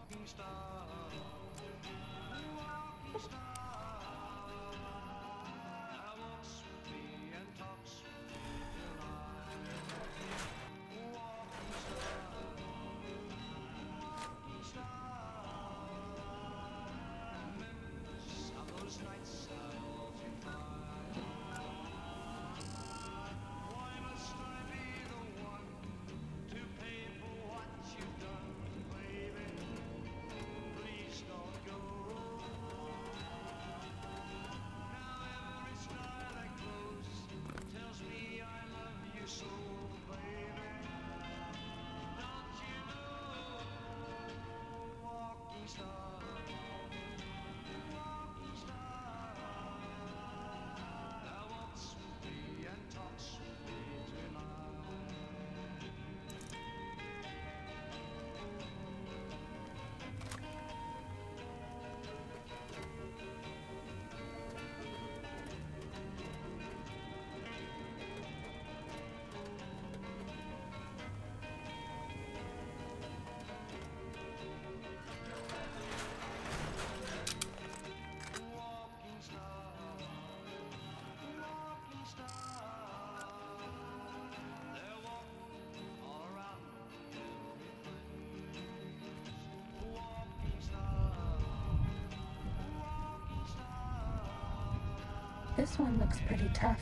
This one looks pretty tough.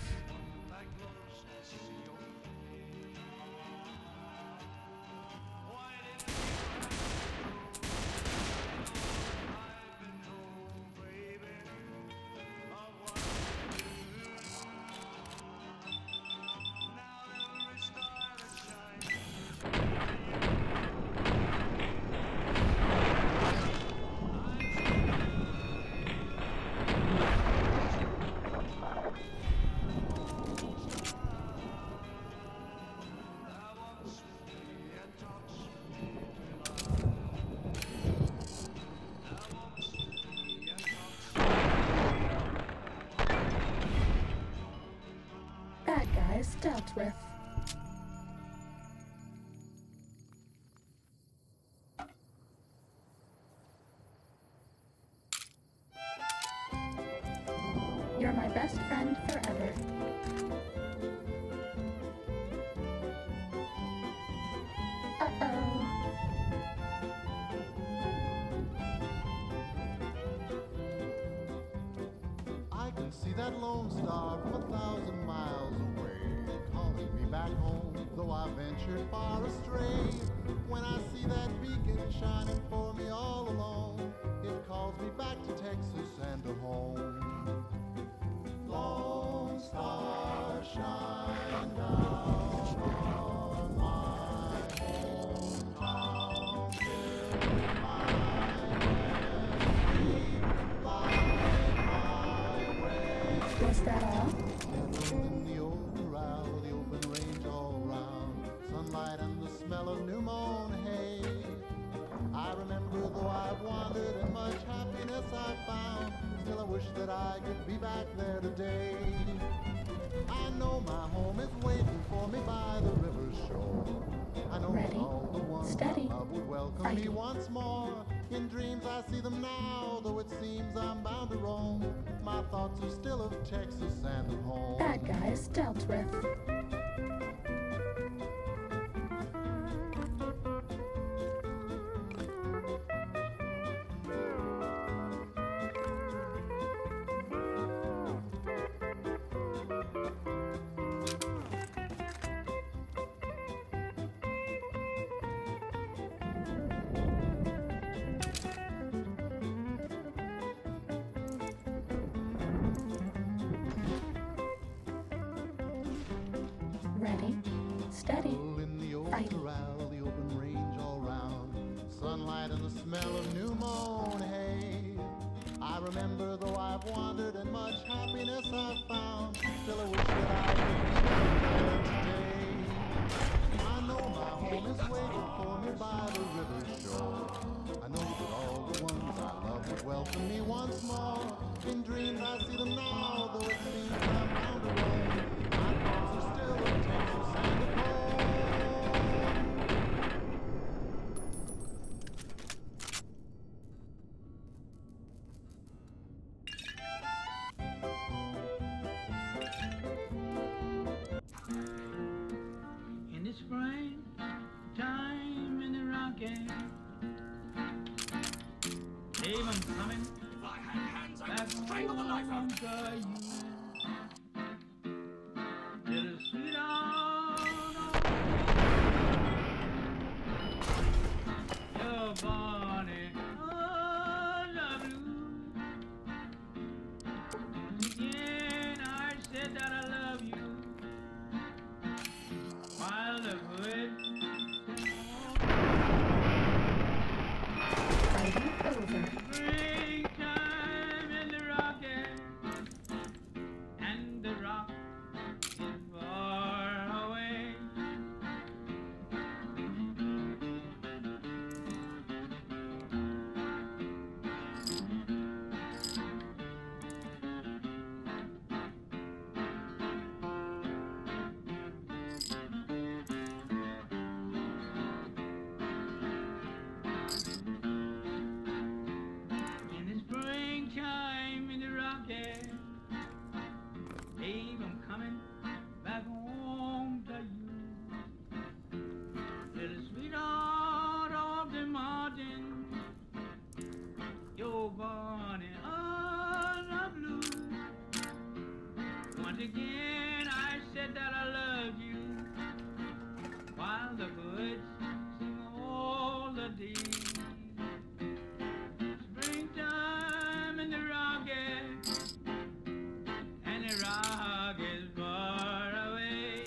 Bad guys dealt with. You're my best friend forever. Uh-oh. I can see that lone star from 1,000 miles away, calling me back home, though I ventured far astray. When I see that beacon shining for me all alone, it calls me back to Texas and to home. Lone star, shine down on my hometown, fill my Was that all? in the old corral, the open range all round, sunlight and the smell of new mown hay. I remember though I've wandered and much happiness I've found, still I wish that I could be back there today. I know my home is waiting for me by the river's shore. I know Ready, all the ones steady, I love would welcome me fighting. once more. In dreams I see them now, though it seems I'm bound to roam. My thoughts are still of Texas and of home. Bad guys dealt with. Ready, steady, In the old fighting. corral, the open range all round, sunlight and the smell of new mown hay. I remember though I've wandered and much happiness I've found, still I wish that I could be there today. I know my home is waiting for me by the river's shore. I know that all the ones I love would welcome me once more. In dreams I see them now, though it seems I'm bound to roam. My thoughts are still of Texas and of home. to you, little sweetheart. You're born in the blue. Again, I said that I love you, while the birds Over. springtime in the rocket, and the rock is far away. In the springtime in the rocket, Dave, I'm coming back home to you, little sweetheart of the mountain. You're born in the blue. Once again, I said that I love you, while the birds sing all the day. Springtime in the rocket, and the rock is far away.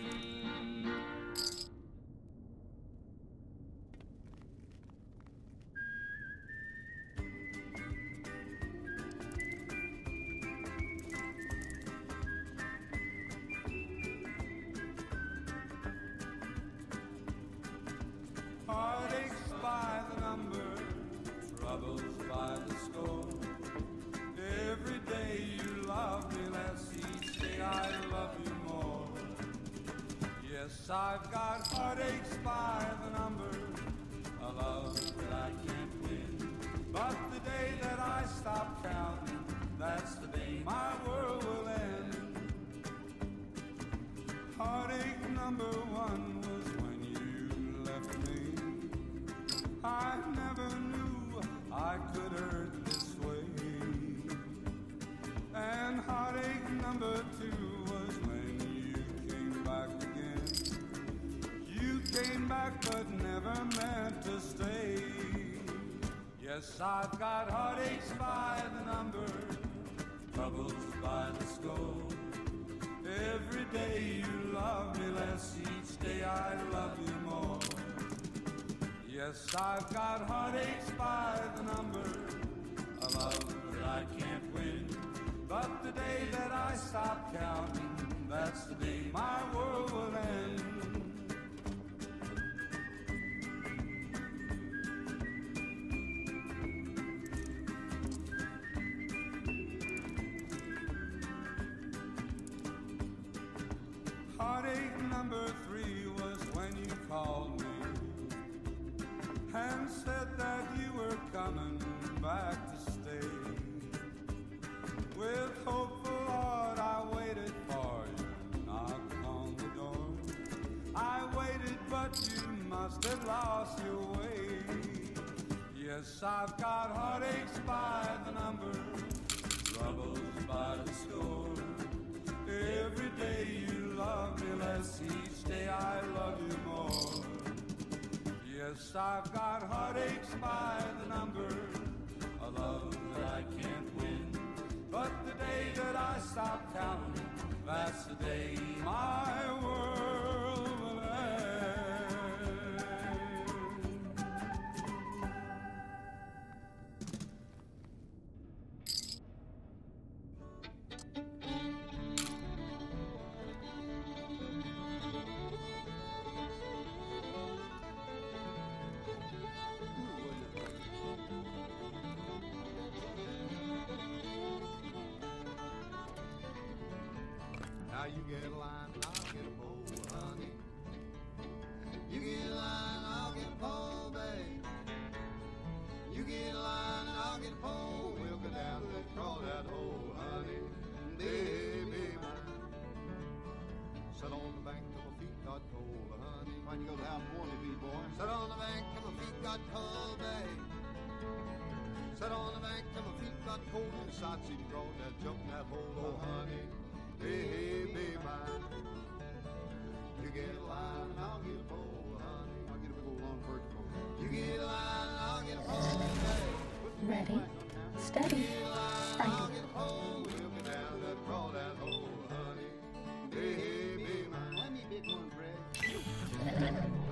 Heartaches by the number, troubles by the score. Every day you love me less, each day I love you more. Yes, I've got heartaches by the number, a love that I can't win. But the day that I stop counting, that's the day my world will end. Heartache number one was when you left me. I never knew I could hurt this way. And heartache number two was when you came back again. You came back but never meant to stay. Yes, I've got heartaches by the number, troubles by the score. Every day you love me less, each day I love you more. Yes, I've got heartaches by the number, a love that I can't win. But the day that I stop counting, that's the day my world will end. Heartache number three was when you called me and said that you were coming back to stay. With hopeful heart I waited for you, knocked on the door. I waited but you must have lost your way. Yes, I've got heartaches by the number, troubles by the score. Every day you love me less, each day I love you more. Yes, I've got heartaches by the number, a love that I can't win. But the day that I stop counting, that's the day my world will end. Now you get a line and I'll get a pole, honey. You get a line and I'll get a pole, babe. You get a line and I'll get a pole. We'll go down and crawl that hole, honey. Baby mine. Sat on the bank till my feet got cold, honey. Why'd you go down for me, B-boy? Sat on the bank till my feet got cold, babe. Sat on the bank till my feet got cold and sights even crawled that jump in that hole. Ready, steady, fighting. Let me big one, Fred.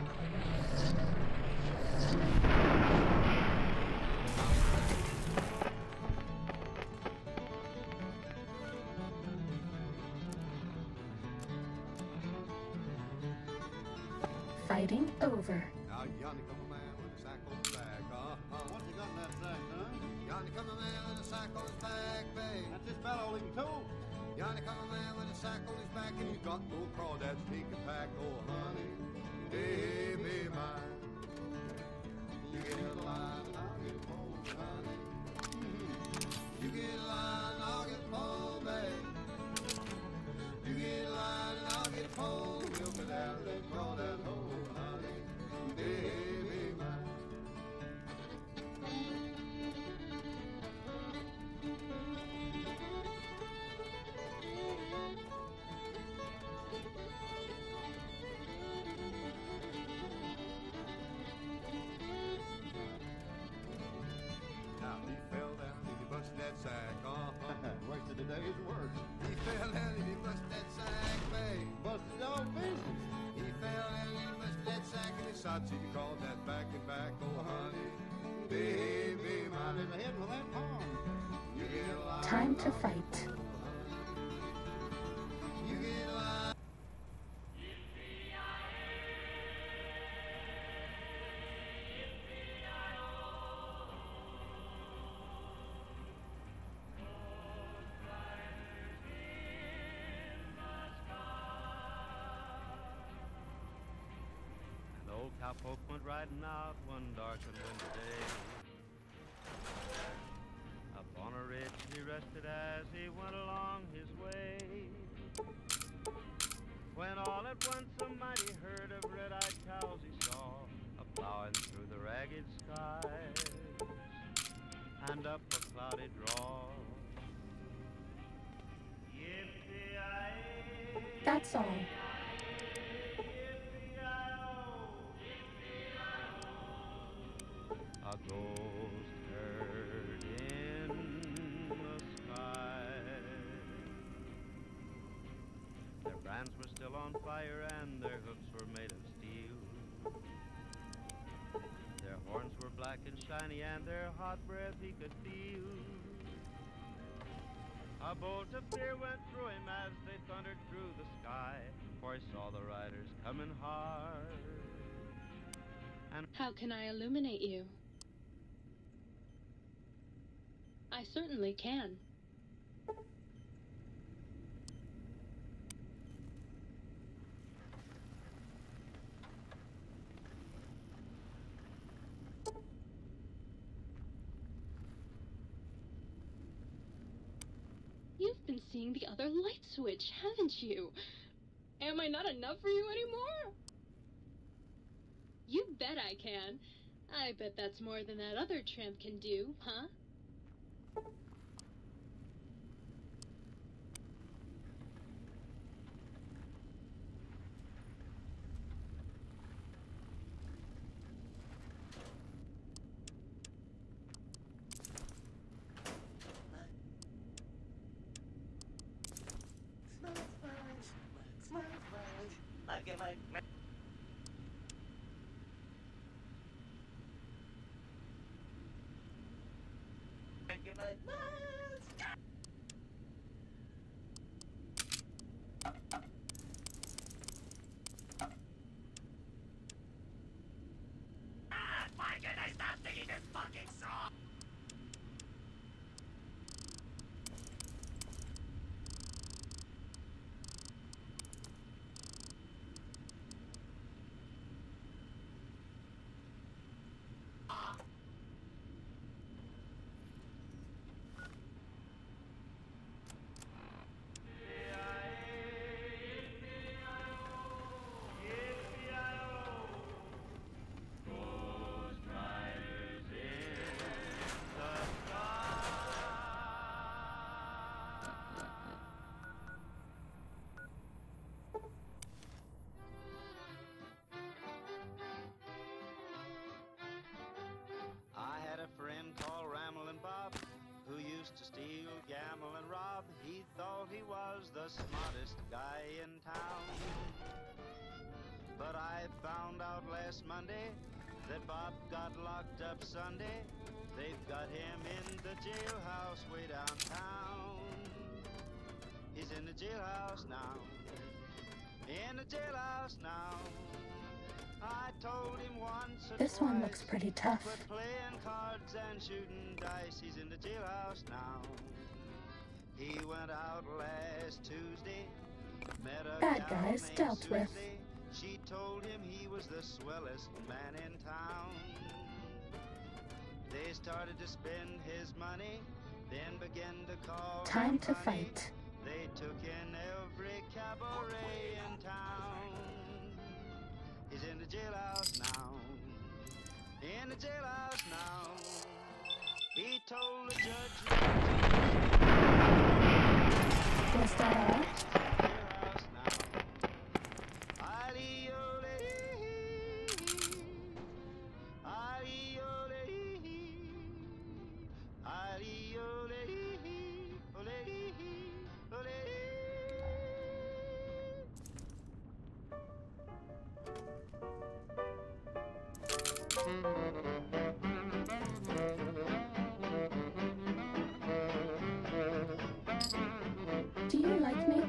Fighting over. Now yonder come a man with a sack on his back, What's he got in that sack, son? Yonder come a man with a sack on his back, babe. That's this fellow holding toe. Yonder come a man with a sack on his back, and he's got no crawdads he can pack. Oh, honey, baby mine. You get in the line, and I'll get home, honey. You get in line, and I'll get home, babe. You get in line, and I'll get home. We'll go down that crawdad hole, honey, baby mine. Now he fell down and he busted that sack, Wasted a day's work. He fell down and he busted that sack, babe. Busted all business. He fell down and he busted that sack and he shot you crawled that back and back, oh honey, baby Mine is mine. ahead with that farm. You get a line, Time to fight. you get a line. An old cowpoke went riding out one dark and windy day. Up on a ridge he rested as he went along his way. When all at once a mighty herd of red-eyed cows he saw a-plowing through the ragged skies and up a cloudy draw. Yippee-yi-yi, That's all. a ghost herd in the sky. Their brands were still on fire and their hooves were made of steel. Their horns were black and shiny and their hot breath he could feel. A bolt of fear went through him as they thundered through the sky, for he saw the riders coming hard. And How can I illuminate you? I certainly can. You've been seeing the other light switch, haven't you? Am I not enough for you anymore? You bet I can. I bet that's more than that other tramp can do, huh? was the smartest guy in town. But I found out last Monday that Bob got locked up Sunday. They've got him in the jailhouse way downtown. He's in the jailhouse now. In the jailhouse now. I told him once or This one twice, looks pretty tough. but playing cards and shooting dice, he's in the jailhouse now. He went out last Tuesday, met a Bad gal guys named dealt with. Susie. She told him he was the swellest man in town. They started to spend his money, then began to call Time him to honey. fight. They took in every cabaret in town. He's in the jailhouse now. In the jailhouse now. He told the judge. Was that all? Jailhouse now. Ali-ole, ali-ole, ali-ole, ole, ole. Do you like me?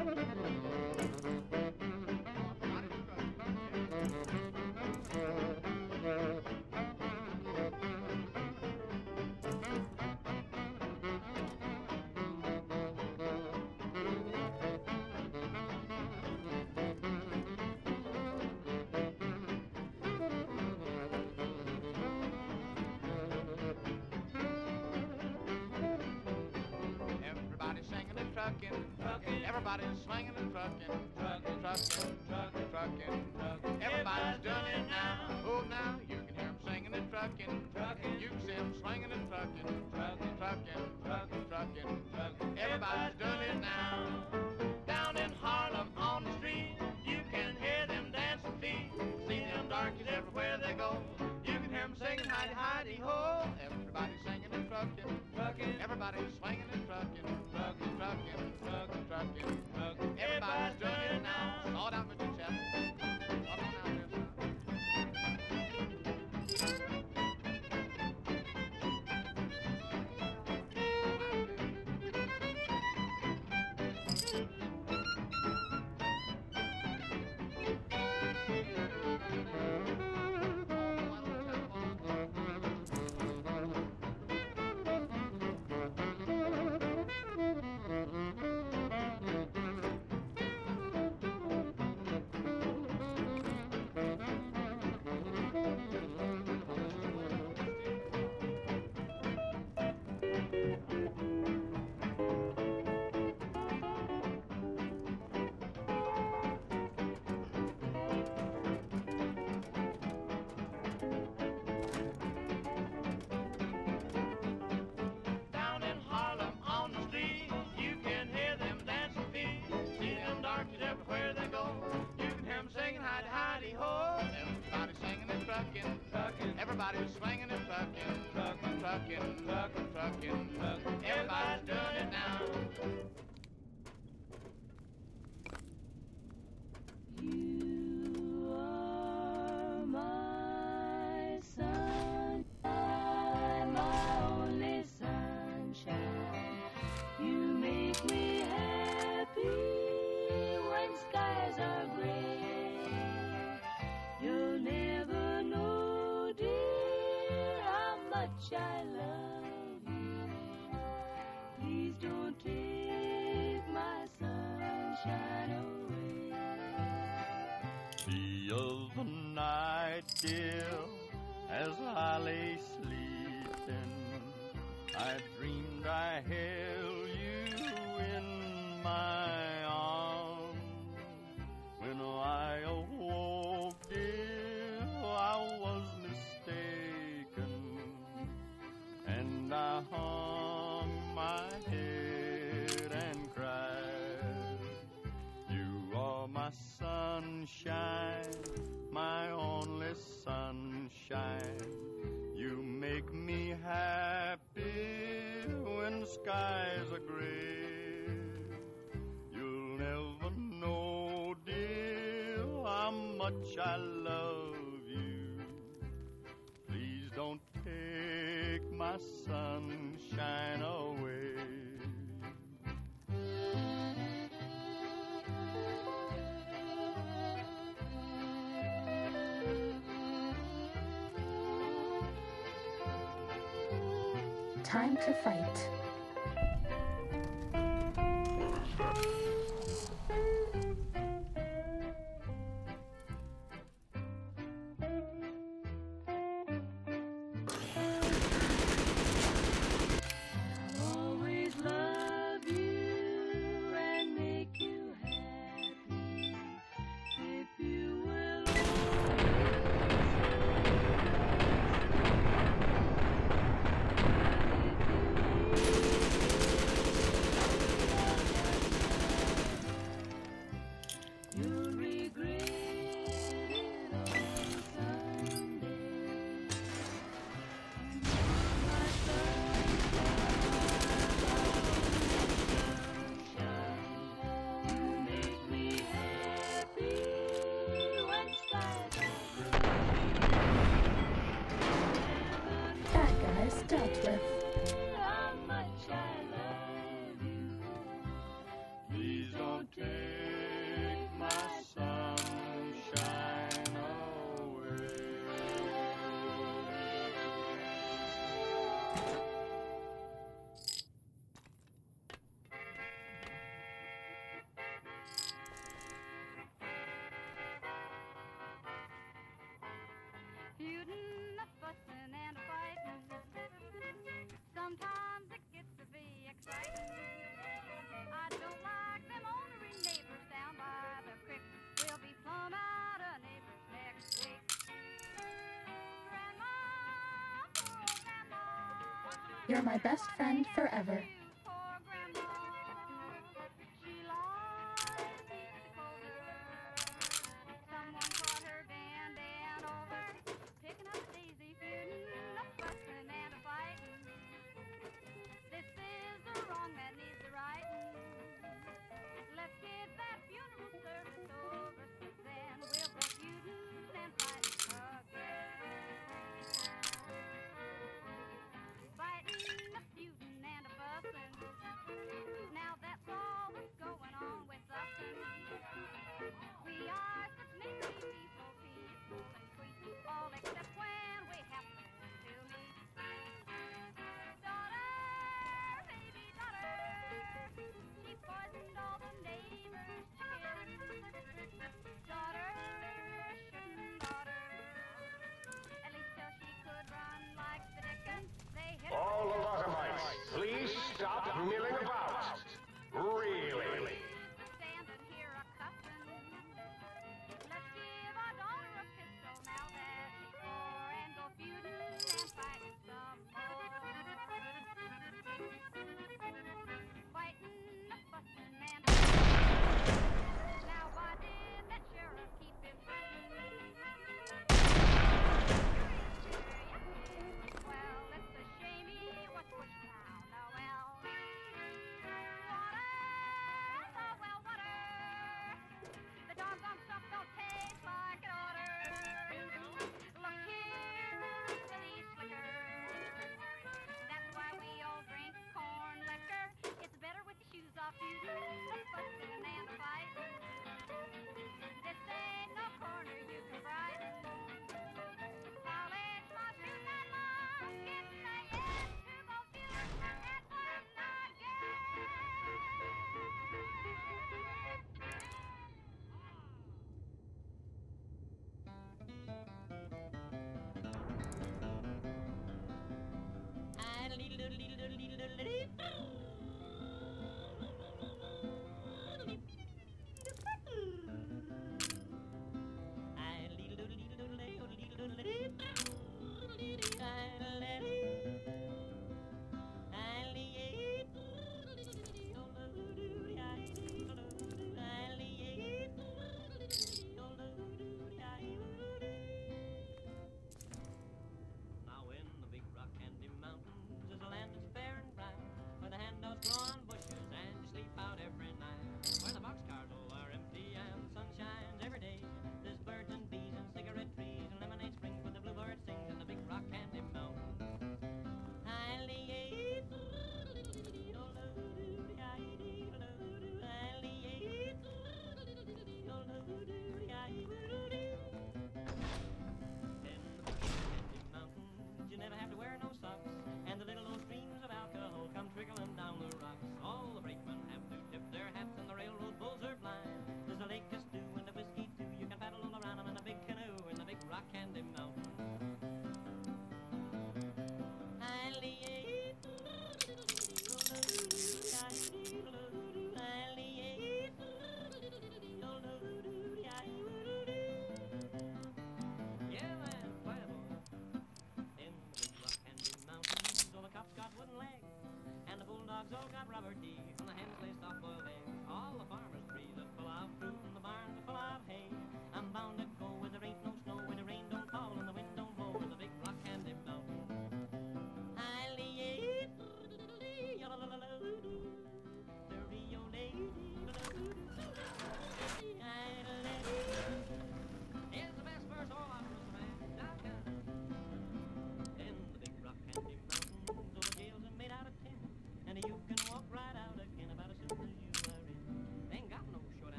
Everybody's singing and trucking, trucking. Everybody's swinging and trucking, trucking, trucking, trucking, trucking, trucking. Everybody's doing it now. Oh, now you can hear 'em singing and trucking, trucking. You can see 'em swinging and trucking, trucking, trucking, trucking, trucking, trucking. Everybody's doing it now. Down in Harlem on the street, you can hear them dancing feet. See them darkies everywhere they go. You can hear 'em singing hidey hidey ho. Everybody's singing and trucking, trucking. Everybody's swinging and trucking, trucking, trucking, trucking, trucking, trucking. Everybody's doing it now. Slow down, Mr. Chap. Up on out there, son. Down in Harlem on the street, you can hear them dancing feet. See them darkies everywhere they go. You can hear 'em singing hidey hidey ho. Everybody's singing and trucking, trucking. Everybody's swinging and trucking, trucking, trucking, trucking, trucking, trucking. Everybody's doing it now. You are my sunshine, my only sunshine. You make me happy when skies are gray. You'll never know, dear, how much I love you. Please don't take my sunshine away. The other night, dear, as I lay sleeping, I dreamed I held you in my arms. When I awoke, dear, I was mistaken, and I hung my head and cried. You are my sunshine, my only sunshine. You make me happy when skies much I love you. Please don't take my sunshine away. Time to fight. Always love you and make you happy. If you will you'll regret it all someday. My sunshine, you make me happy when skies are Bad guys dealt with. blue. How much I love you. Please don't take my sunshine away. Feuding, a fussing, and a fighting. Sometimes it gets to be exciting. I don't like them ornery neighbors down by the creek. We'll be plumb out of neighbors next week. Grandma, poor old grandma. You're my best friend forever. Poor grandma. She lies beneath the coulter. Someone caught her bending over, picking up a daisy, feuding, a fussing, and a fighting. This is the wrong that needs the righting. Let's get that funeral service over, then we'll go feuding and fighting again. Fighting, a feuding, and a fussing.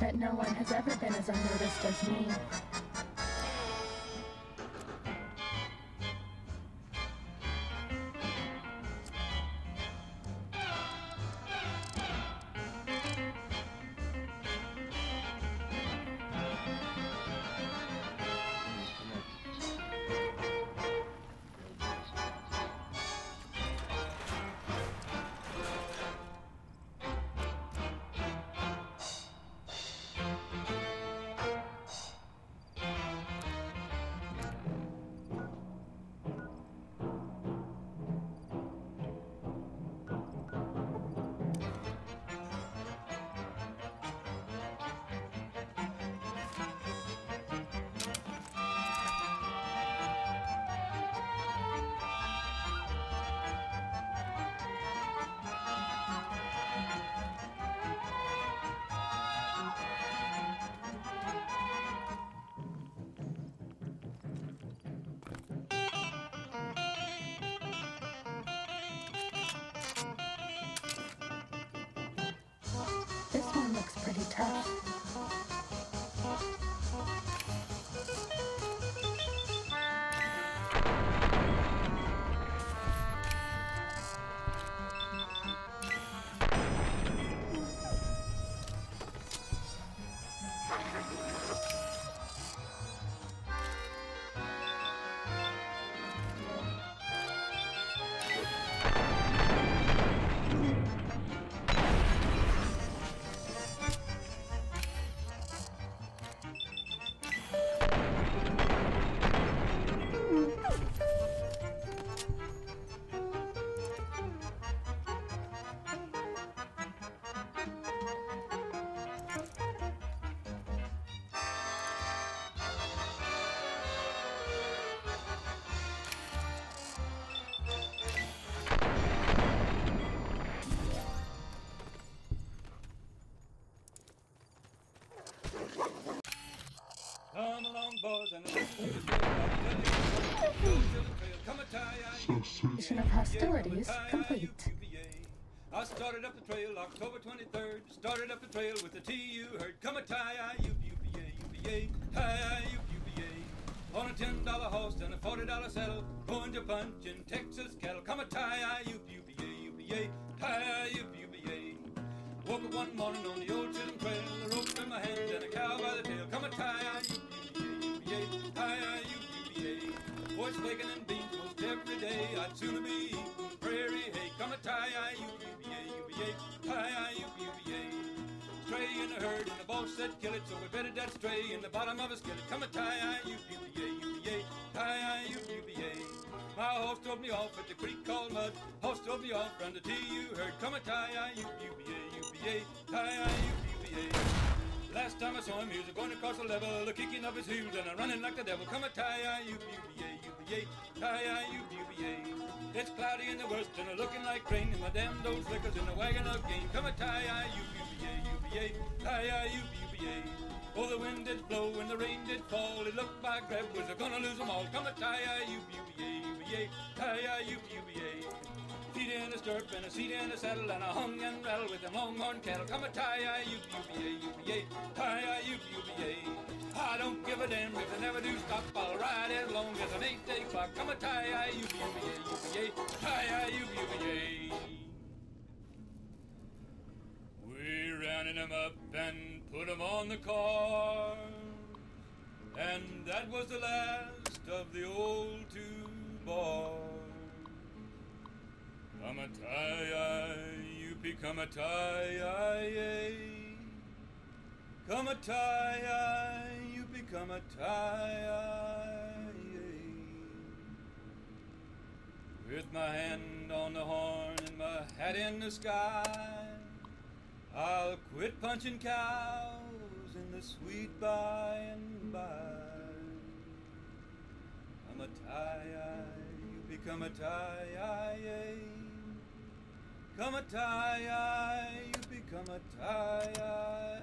bet no one has ever been as unnoticed as me. This one looks pretty tough. Come along, boys, and listen to the trail. Come a tie, Mission of hostilities complete. I started up the trail October 23rd. Started up the trail with the TU herd. Come a tie, on a $10 horse and a $40 saddle. Going to punch in Texas cattle. Come a tie, woke up one morning on the old Chisholm Trail, a rope in my hand and a cow by the tail. Come a tie, boys bacon and beans most every day. I'd sooner be eating prairie hay. Come a tie, stray in a herd and the boss said kill it, so we bedded that stray in the bottom of a skillet. Come a tie, my horse drove me off at the creek called Mud. Horse drove me off round the TU herd. Come a tie, Last time I saw him, he was going across the level, kicking up his heels and running like the devil. Come a tie, It's cloudy in the west and looking like rain, and my damn those liquors in the wagon of game. Come a tie, Oh, the wind did blow and the rain did fall. It looked like Greb was gonna lose them all. Come a tie, feet in a stirrup and a seat in a saddle, and I hung and rattled with them longhorn cattle. Come a tie, I don't give a damn if they never do stop. I'll ride as long as an 8-day clock. Come a tie, We rounded them up and put them on the car, and that was the last of the old two bars. Come a tie, come a tie, come a tie, come a tie. With my hand on the horn and my hat in the sky, I'll quit punching cows in the sweet by and by. Come a tie, come a tie, come a tie, come a tie.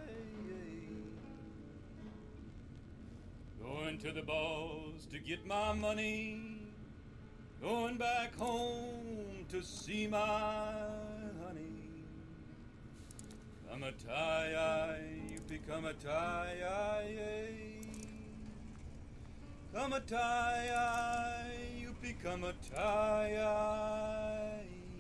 Going to the balls to get my money, going back home to see my honey. Come a tie, you become a tie. Come a tie, you become a tie.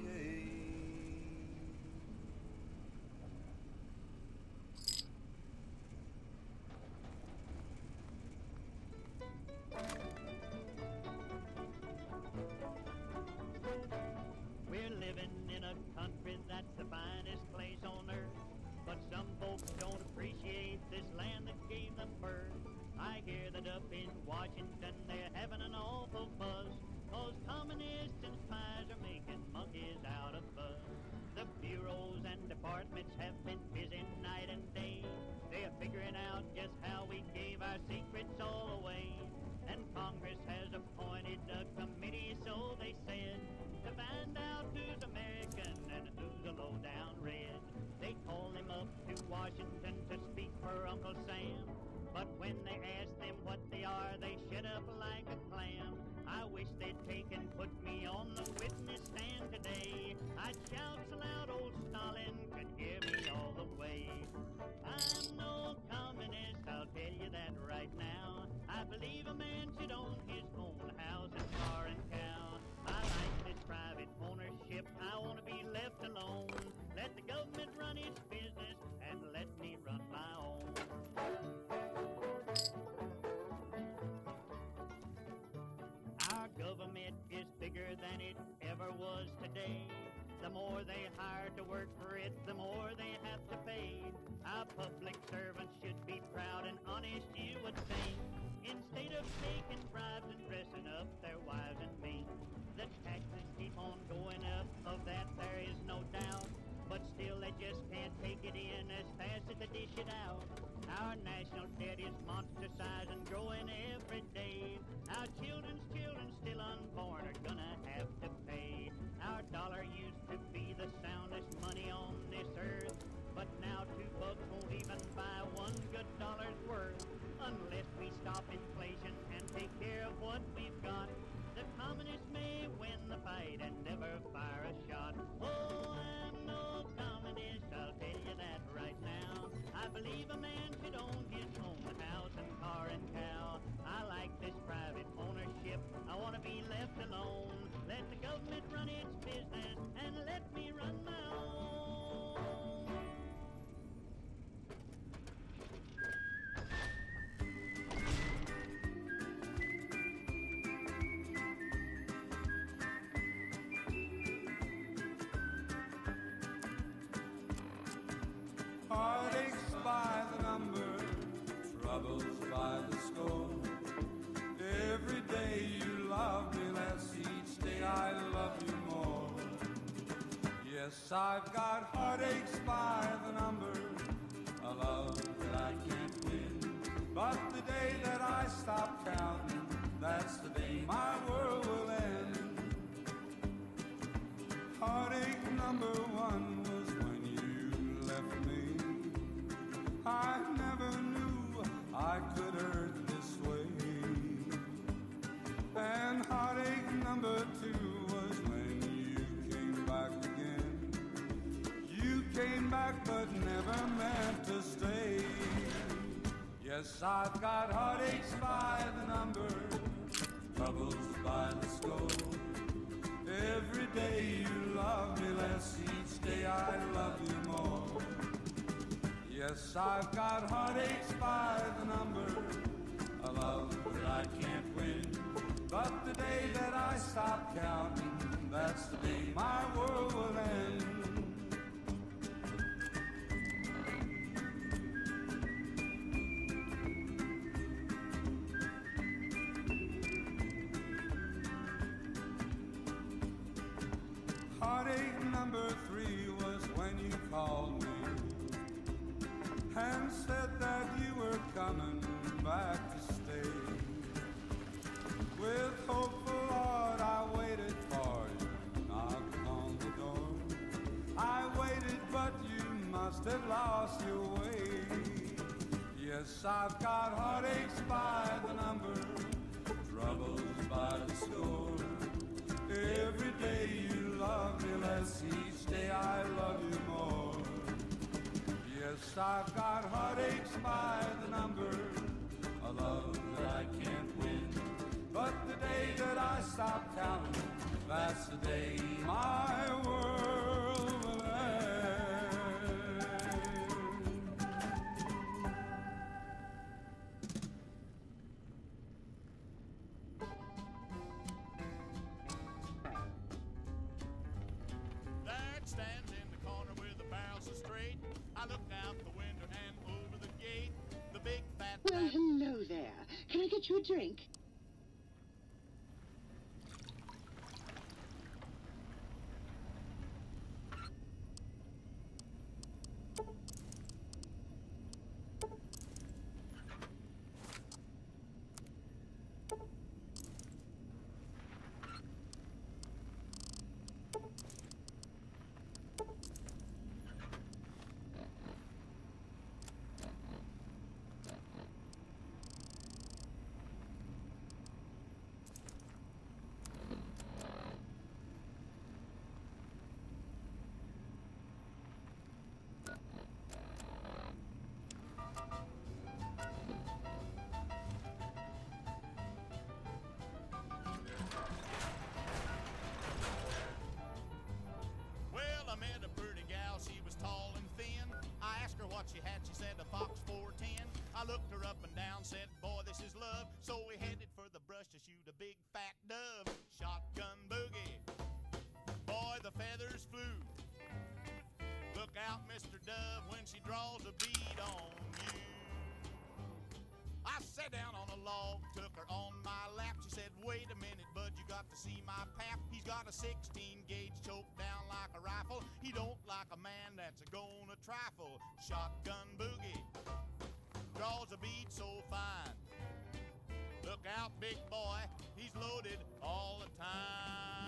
We're living in a country that's the finest place on earth, but some folks don't appreciate this land that gave them birth. I hear that up in Washington they're having an awful buzz, 'cause communists and spies are making monkeys out of us. The bureaus and departments have been busy night and day. They're figuring out just how we gave our secrets all away. And Congress has appointed a committee, so they said, to find out who's American and who's a low-down red. They called him up to Washington to speak for Uncle Sam. But when they asked them what they are, they shut up like a clam. I wish they'd take and put me on the witness stand today. I'd shout so loud old Stalin could hear me all the way. I'm no communist, I'll tell you that right now. I believe a man should own his own house and car and cow. I like this private ownership, I want to be left alone. Let the government run its business and let me run my own. Our government is bigger than it ever was today. The more they hire to work for it, the more they have to pay. Our public servants should be proud and honest, you would think. Instead of taking bribes and dressing up their wives and men. The taxes keep on going up, of that there is no doubt. But still they just can't take it in as fast as they dish it out. Our national debt is monster size and growing every day. Our children still unborn are gonna have to pay. Our dollar used to be the soundest money on this earth, but now $2 won't even buy one good dollar's worth. Unless we stop inflation and take care of what we've got, the communists may win the fight and never fire a shot. Oh, I'm no communist, I'll tell you that right now. I believe a man should own his own house and car and cow. I like this private ownership, I want to be left alone. Let the government run its business and let me run my own. Heartaches by the number, troubles by the score. Every day you love me less, each day I love you more. Yes, I've got heartaches by the number, a love that I can't win. But the day that I stop counting, that's the day my world will end. Heartache number one was when you left me. I never knew I could hurt this way. And heartache number two was when you came back again. You came back but never meant to stay. Yes, I've got heartaches by the number, troubles by the score. Every day you love me less, each day I love you more. Yes, I've got heartaches by the number, a love that I can't win. But the day that I stop counting, that's the day my world will end. Heartache number three was when you called me and said that you were coming back to stay. With hopeful heart I waited for you, knocked on the door. I waited but you must have lost your way. Yes, I've got heartaches by the number, troubles by the score. Every day you love me less, each day I love you more. I've got heartaches by the number, a love that I can't win. But the day that I stop counting, that's the day my world will end. Dad stands in the corner with the barrels so straight. I look out the window and over the gate. The big fat. Well, hello there. Can I get you a drink? She had, she said a Fox 410. I looked her up and down, said, boy, this is love. So we headed for the brush to shoot a big fat dove. Shotgun boogie, boy, the feathers flew. Look out, Mr. Dove, when she draws a bead on you. I sat down on a log, took her on my lap. She said, wait a minute, bud, you got to see my pap. He's got a 16 gauge choked down like a rifle. He don't like a man that's gonna trifle. Shotgun boogie draws a bead so fine. Look out, big boy, he's loaded all the time.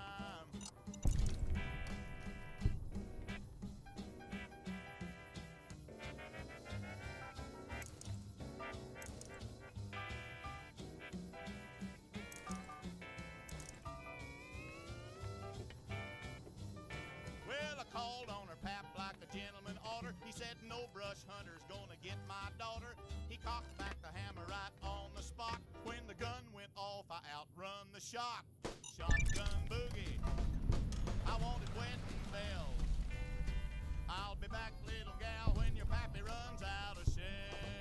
Called on her pap like a gentleman order. He said, no brush hunter's gonna get my daughter. He cocked back the hammer right on the spot. When the gun went off, I outrun the shot. Shotgun boogie, I wanted wedding bells. I'll be back, little gal, when your pappy runs out of shells.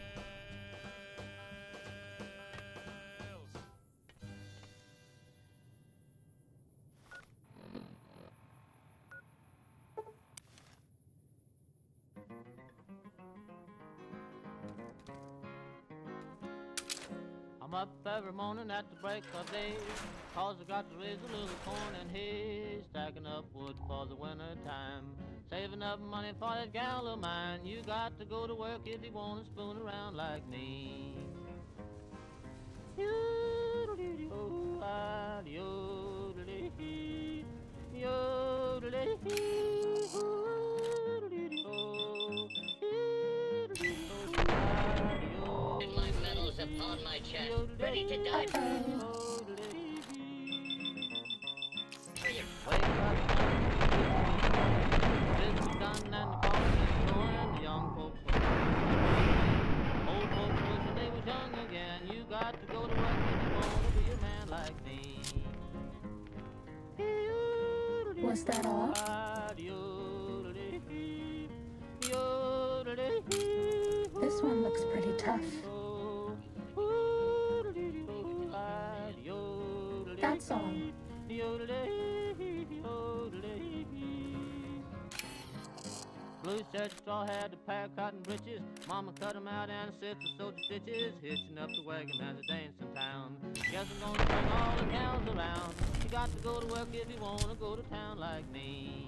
I'm up every morning at the break of day, 'cause I got to raise a little corn and hay, stacking up wood for the winter time, saving up money for that gal of mine. You got to go to work if you want to spoon around like me. And my medals upon my chest, ready to die for your Wake up, it's done and the coffee is going, and the young folks old folks wishing they was young again. You got to go to work if you want to be a man like me. Was that all? This one looks pretty tough. That song. Blue shirt, straw hat, a pair of cotton breeches. Mama cut 'em out and a sister sewed the stitches. Hitching up the wagon as a dance in town. Guess I'm gonna bring all the gals around. You got to go to work if you wanna go to town like me.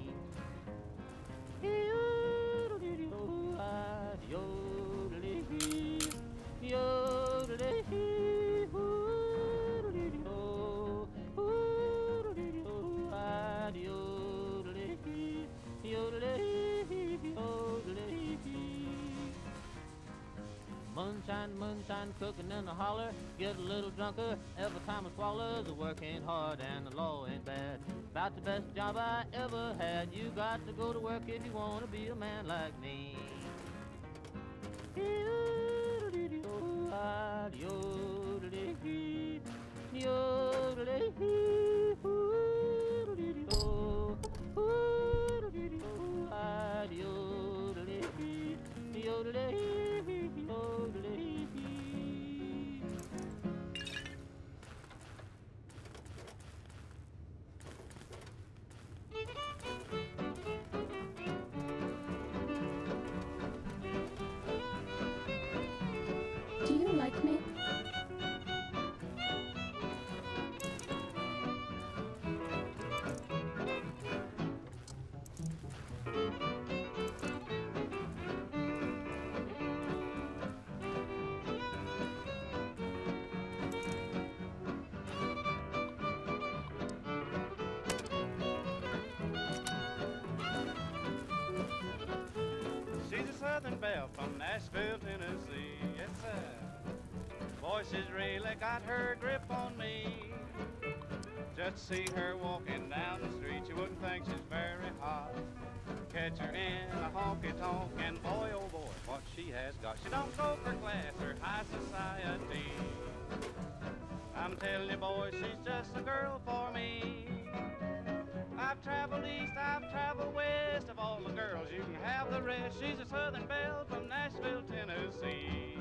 Moonshine, moonshine, cooking in the holler. Get a little drunker every time I swallow. The work ain't hard and the law ain't bad. About the best job I ever had. You got to go to work if you want to be a man like me. Do you like me? She's a Southern belle from Nashville, Tennessee. Yes, sir. Boy, she's really got her grip on me. Just see her walking down the street, you wouldn't think she's very hot. Catch her in a honky-tonk, and boy, oh boy, what she has got. She don't go for class or high society. I'm telling you, boy, she's just a girl for me. I've traveled east, I've traveled west. Of all the girls, you can have the rest. She's a Southern belle from Nashville, Tennessee.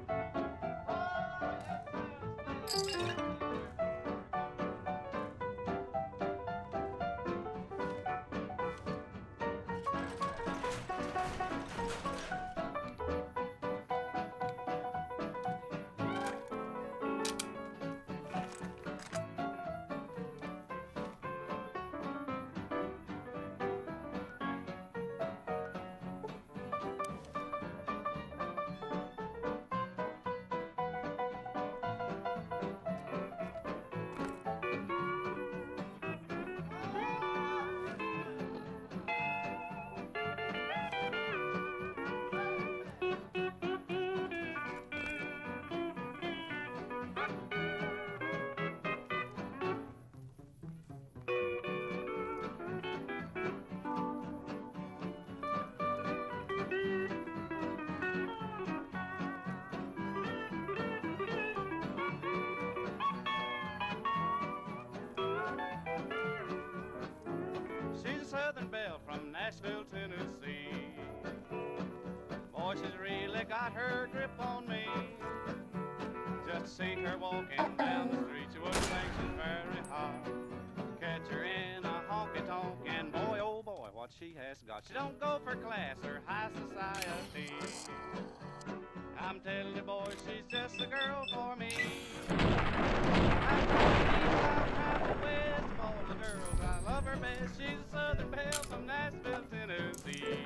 Southern belle from Nashville, Tennessee. Boy, she's really got her grip on me. Just see her walking down the street, you wouldn't think she's very hot. Catch her in a honky-tonk, and boy, oh boy, what she has got. She don't go for class or high society. I'm telling you, boy, she's just a girl for me. I've traveled west of all the girls, I love her best. She's a Southern belle from Nashville, Tennessee.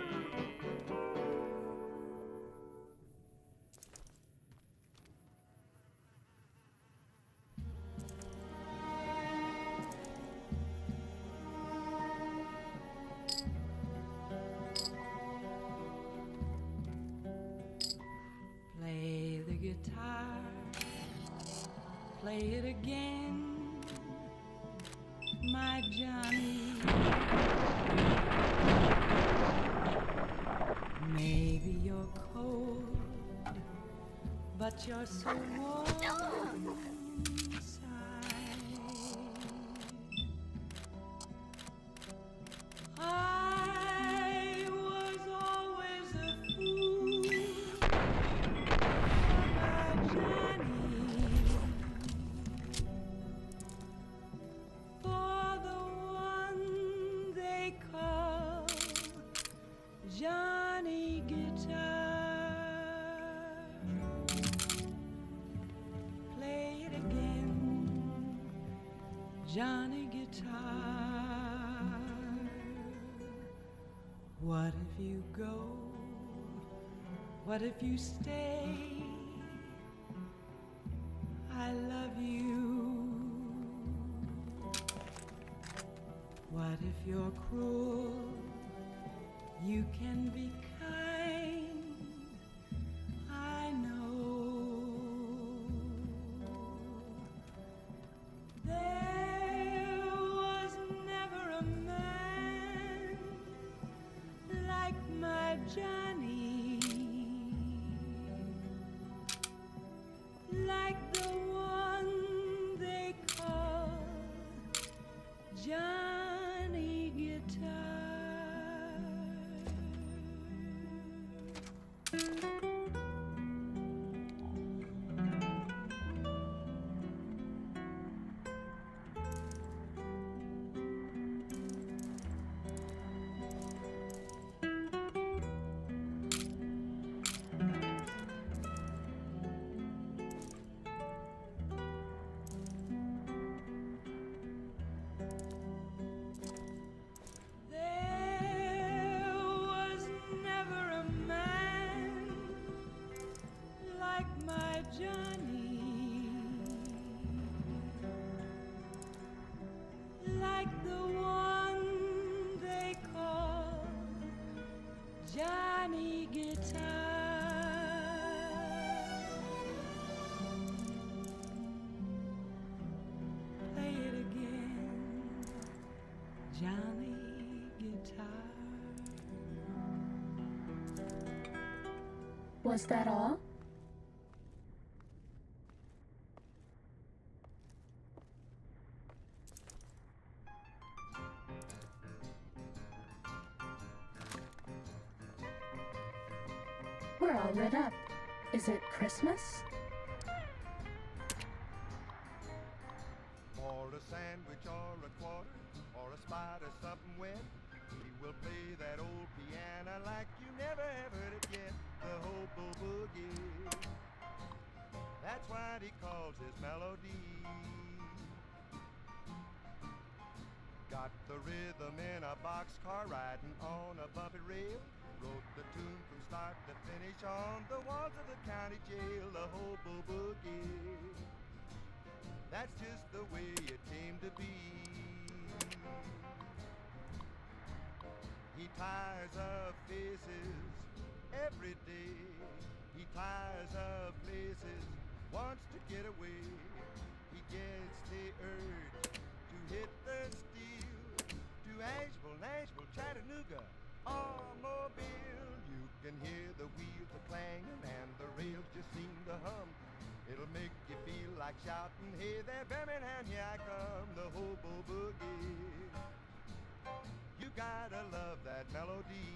Play the guitar, play it again, my Johnny. Maybe you're cold, but you're so warm inside. I was always a fool for my Johnny, for the one they call Johnny Guitar. Play it again, Johnny Guitar. What if you go? What if you stay? I love you. What if you're cruel? You can be kind, I know. There was never a man like my Johnny. Johnny Guitar. Was that all? We're all lit up. Is it Christmas? For a sandwich or a quarter, or a spot or something wet, he will play that old piano like you never have heard it yet. The hobo boogie. That's what he calls his melody. Got the rhythm in a boxcar riding on a bumpy rail. Wrote the tune from start to finish on the walls of the county jail. The hobo boogie. That's just the way it came to be. He tires of faces every day. He tires of places, wants to get away. He gets the urge to hit the steel, to Asheville, Nashville, Chattanooga, or Mobile. You can hear the wheels a clanging and the rails just seem to hum. It'll make you feel like shouting, hey there Birmingham, here I come, the hobo boogie. You gotta love that melody.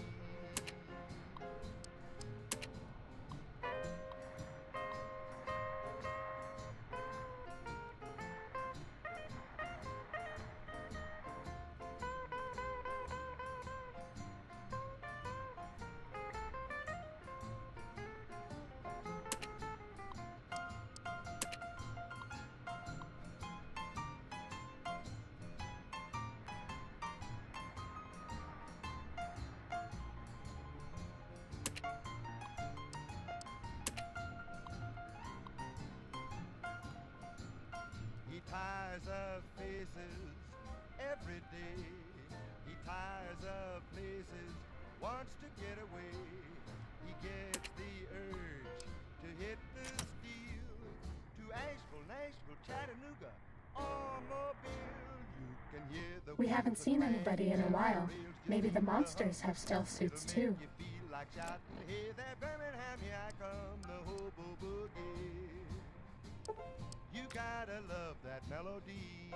He tires of faces every day. He tires of places, wants to get away. He gets the urge to hit the steel, to Asheville, Nashville, Chattanooga, or Mobile. You can hear the We haven't seen anybody in a while. Maybe the monsters have stealth suits too. you feel like shouting, hey there Birmingham, here I come, the hobo boogie. You gotta love that melody.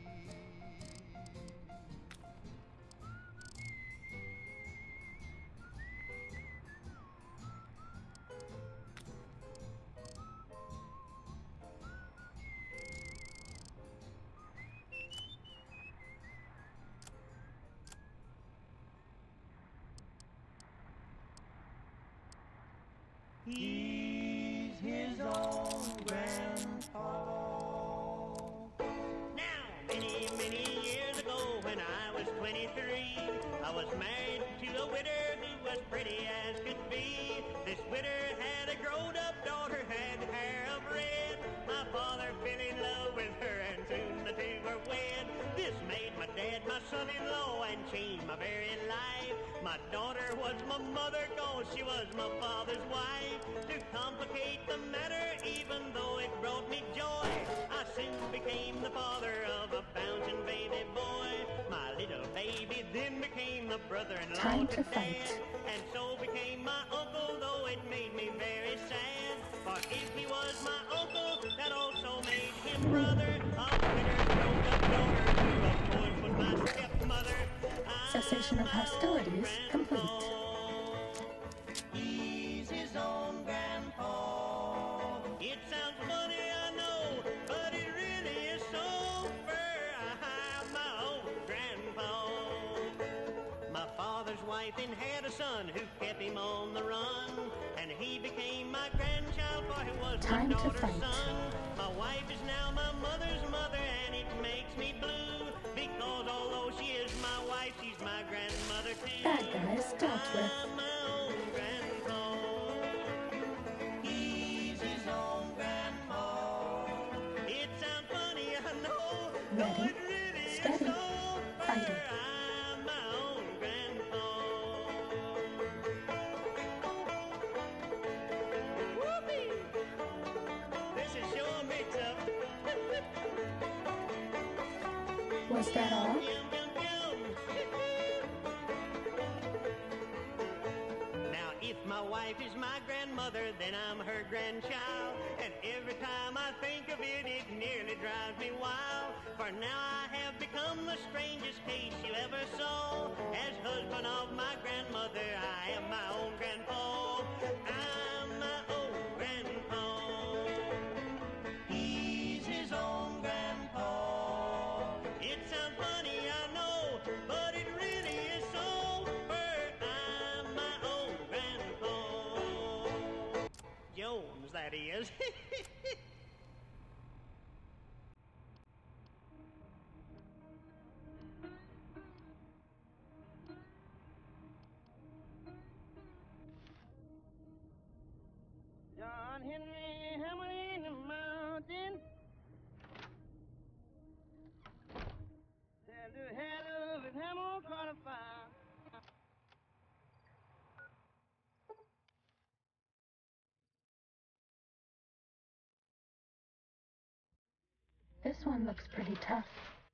He's his own grandpa. Now, many, many years ago when I was 23, I was married to a widow who was pretty as could be. This widow had a grown-up daughter, had hair of red. My father fell in love with her and soon the two were wed. This made my dad my son-in-law and changed my very life. My daughter was my mother, cause she was my father's wife. To complicate the matter, even though it brought me joy, I soon became the father of a bouncing baby boy. My little baby then became the brother-in-law to Dad, and so became my uncle, though it made me very sad. For if he was my uncle, that also made him brother of Twitter's grown-up daughter, who of course was my stepmother. Cessation of hostilities complete. He's his own grandpa. It sounds funny, I know, but it really is so fair. I'm my own grandpa. My father's wife then had a son who kept him on the run, and he became my grandchild, for he was my daughter's son. My wife is now my mother's mother, and it makes me blue, because although she is my wife, she's my grandmother too. Bad guys dealt with. I'm my own grandpa. He's his own grandpa. It sounds funny, I know, though it really is so fair. I'm my own grandpa. Whoopee! This is sure a mix-up. Was that all? Yum, yum, yum. grandmother, then I'm her grandchild. And every time I think of it, it nearly drives me wild. For now I have become the strangest case you ever saw. As husband of my grandmother, I am my own grandpa. I'm my own grandpa. He's his own grandpa. It sounds funny, I know, but it really is so. I'm my own grandpa. Jones, that is. John Henry Hamlin in the mountain. Stand to the head of his hammer caught a fire. This one looks pretty tough.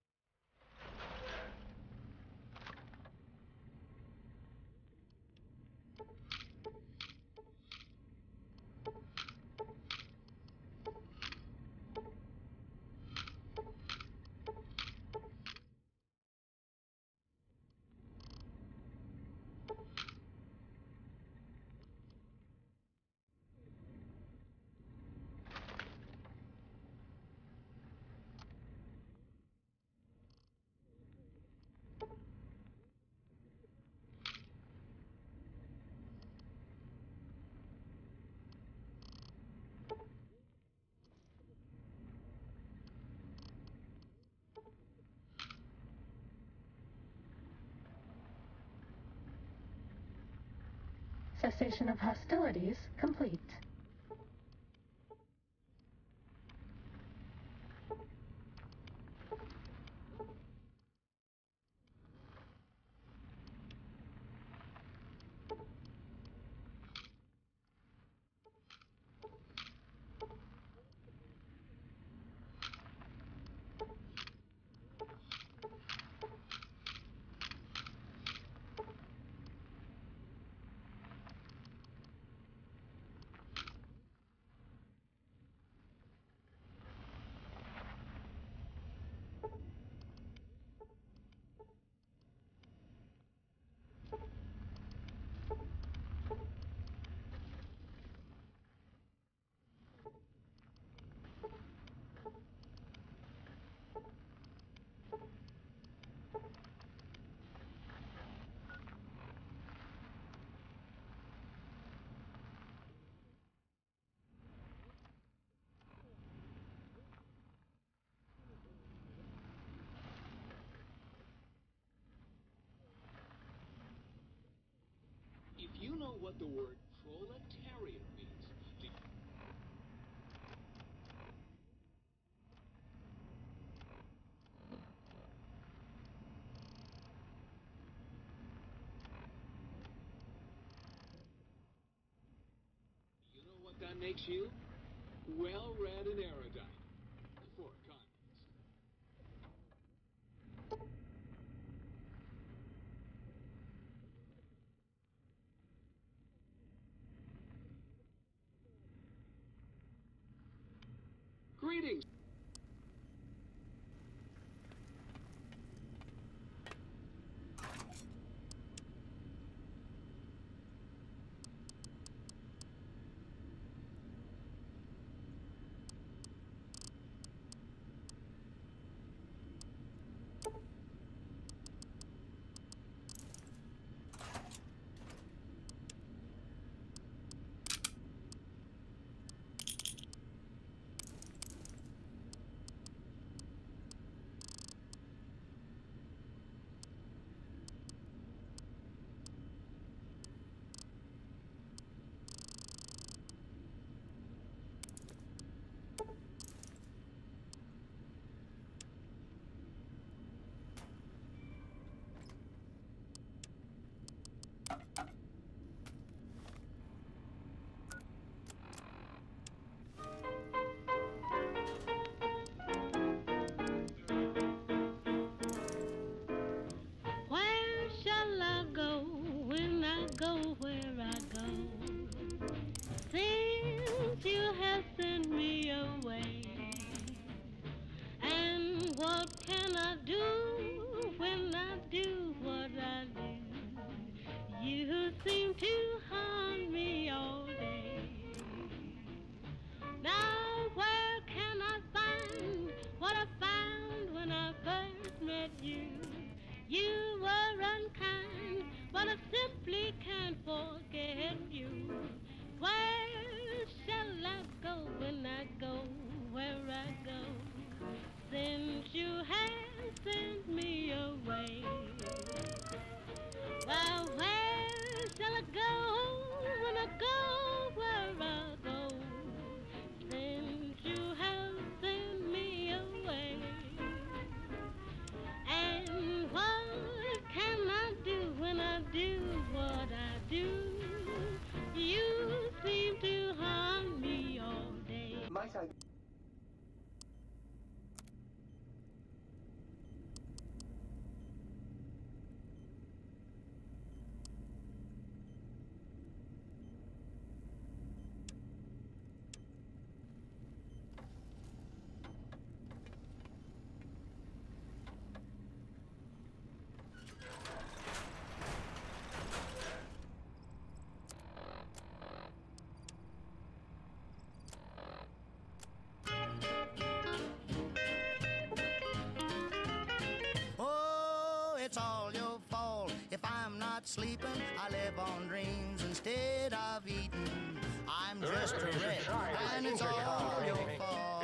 Cessation of hostilities complete. If you know what the word proletariat means, you know what that makes you? Well-read and erudite. For a context. Greetings. live on dreams instead of eating. I'm just a wreck, and it's all your fault.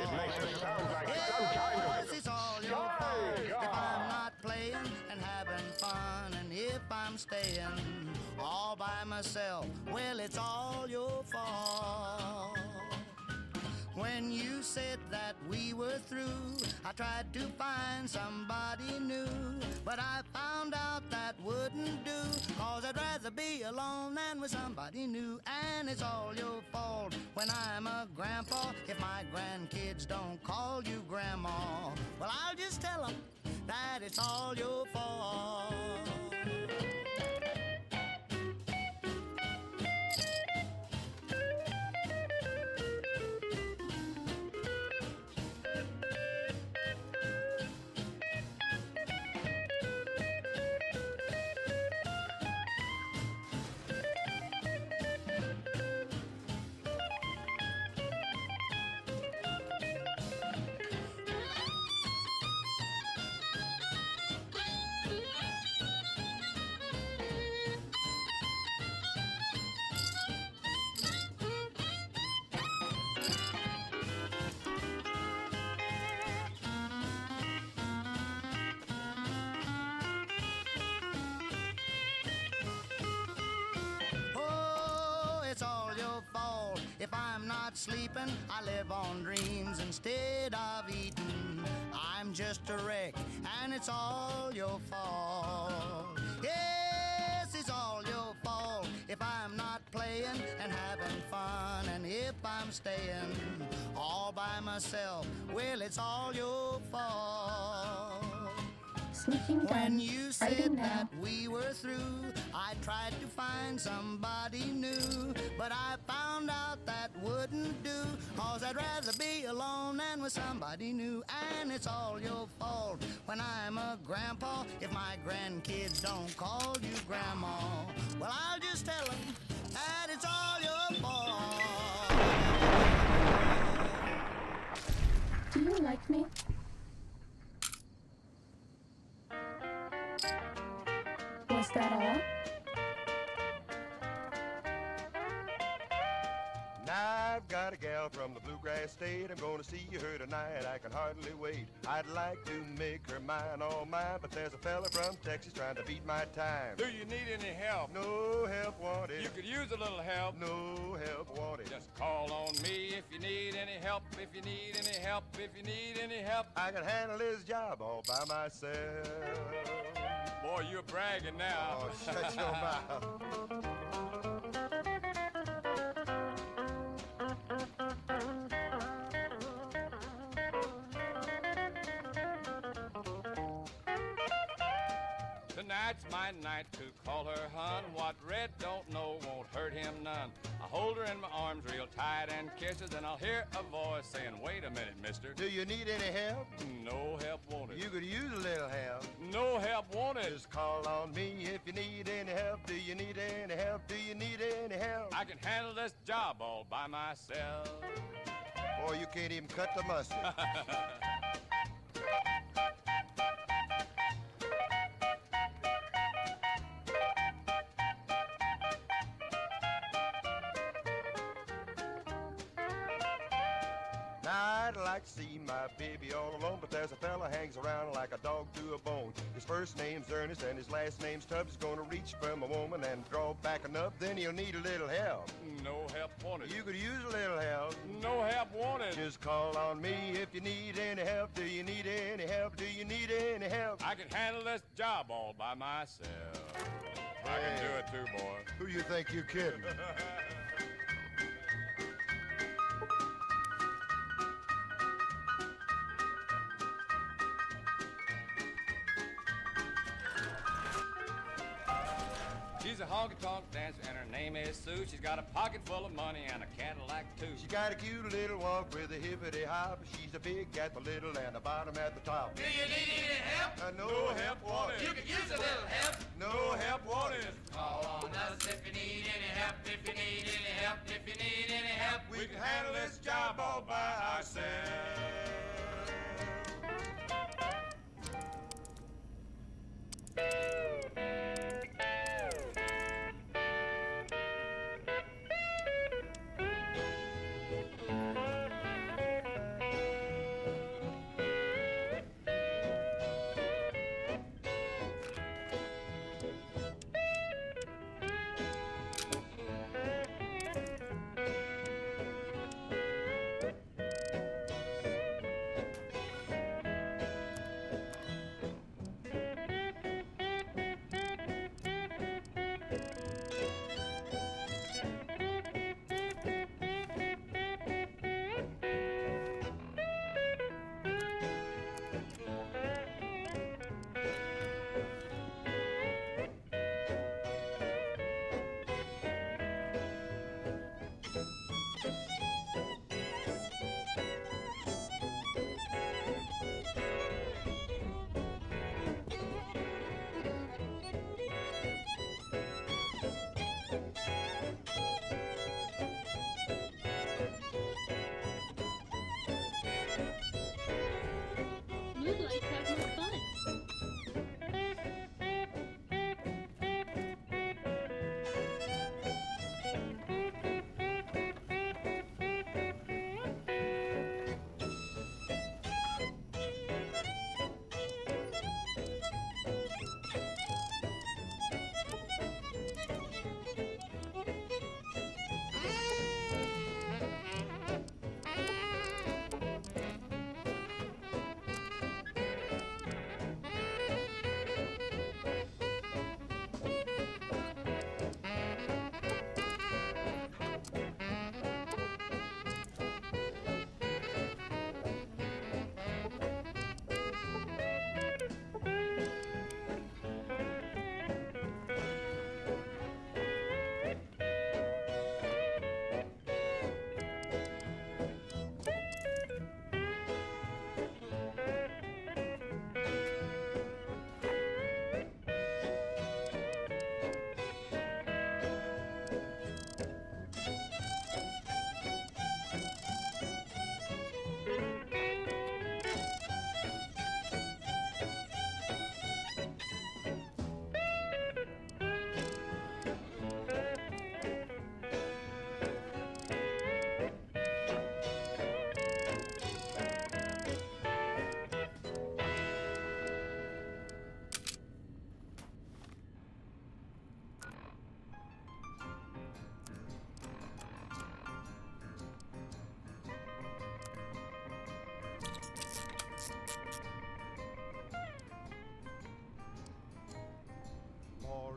Yes, it's all your fault. If I'm not playing and having fun, and if I'm staying all by myself, well, it's all your fault. When you said that we were through, I tried to find somebody new, but I found out that wouldn't do, 'cause I'd rather be alone than with somebody new. And it's all your fault when I'm a grandpa, if my grandkids don't call you grandma. Well, I'll just tell them that it's all your fault. If I'm not sleeping, I live on dreams instead of eating. I'm just a wreck, and it's all your fault. Yes, it's all your fault. If I'm not playing and having fun, and if I'm staying all by myself, well, it's all your fault. When you said that we were through, I tried to find somebody new, but I found out that wouldn't do, 'cause I'd rather be alone than with somebody new. And it's all your fault when I'm a grandpa, if my grandkids don't call you grandma. Well, I'll just tell them that it's all your fault. Do you like me? Was that all? Now I've got a gal from the bluegrass state. I'm gonna see her tonight. I can hardly wait. I'd like to make her mine, all mine, but there's a fella from Texas trying to beat my time. Do you need any help? No help wanted. You could use a little help. No help wanted. Just call on me if you need any help. If you need any help. If you need any help. I can handle this job all by myself. Boy, you're bragging now. Oh, shut your mouth. Tonight's my night to call her hun. What Red don't know won't hurt him none. I hold her in my arms real tight and kisses, and I'll hear a voice saying, "Wait a minute, mister. Do you need any help? No help wanted. You could use a little help. No help wanted. Just call on me if you need any help. Do you need any help? Do you need any help? I can handle this job all by myself." Boy, you can't even cut the mustard. Now I'd like to see my baby all alone, but there's a fella hangs around like a dog to a bone. His first name's Ernest and his last name's Tubbs. He's gonna reach from a woman and draw back enough, then he'll need a little help. No help wanted. You could use a little help. No help wanted. Just call on me if you need any help. Do you need any help? Do you need any help? I can handle this job all by myself. I can do it too, boy. Who you think you're kidding? She's a honky-tonk dancer and her name is Sue. She's got a pocket full of money and a Cadillac too. She got a cute little walk with a hippity hop. She's a big at the little and a bottom at the top. Do you need any help? No help wanted. You could use a little help. No help wanted. Call on us if you need any help. If you need any help. If you need any help. We can handle this job all by ourselves.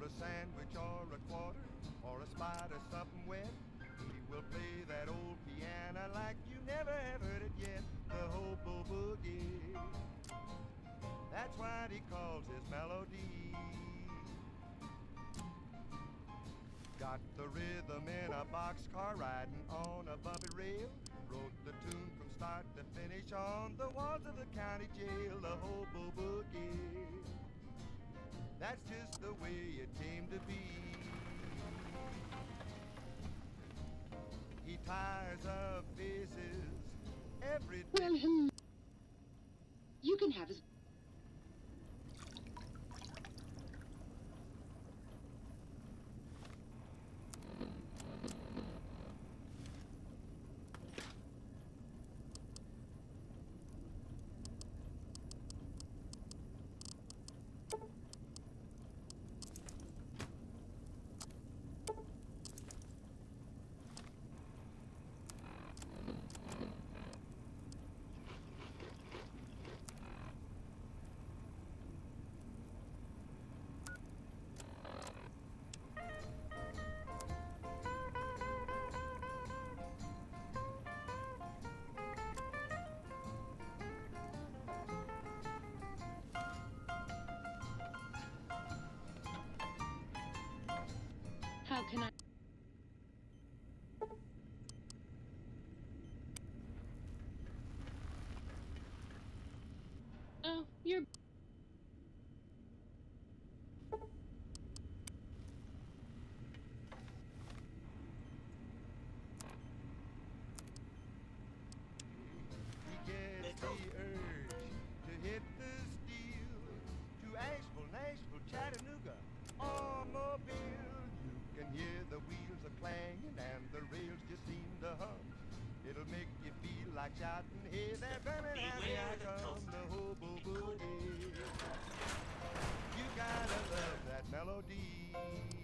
a sandwich or a quarter, or a spot or something wet, he will play that old piano like you never have heard it yet. The hobo boogie, that's what he calls his melody. Got the rhythm in a boxcar riding on a bumpy rail. Wrote the tune from start to finish on the walls of the county jail. The hobo boogie, that's just the way it came to be. He tires of faces every day. Well, you can have his... How can I? Oh, you're... He gets the urge to hit the steel, to Asheville, Nashville, Chattanooga, or Mobile. You can hear the wheels a clanging and the rails just seem to hum. It'll make you feel like shouting, hey there, Birmingham, here I come, the hobo boogie. You gotta love that melody.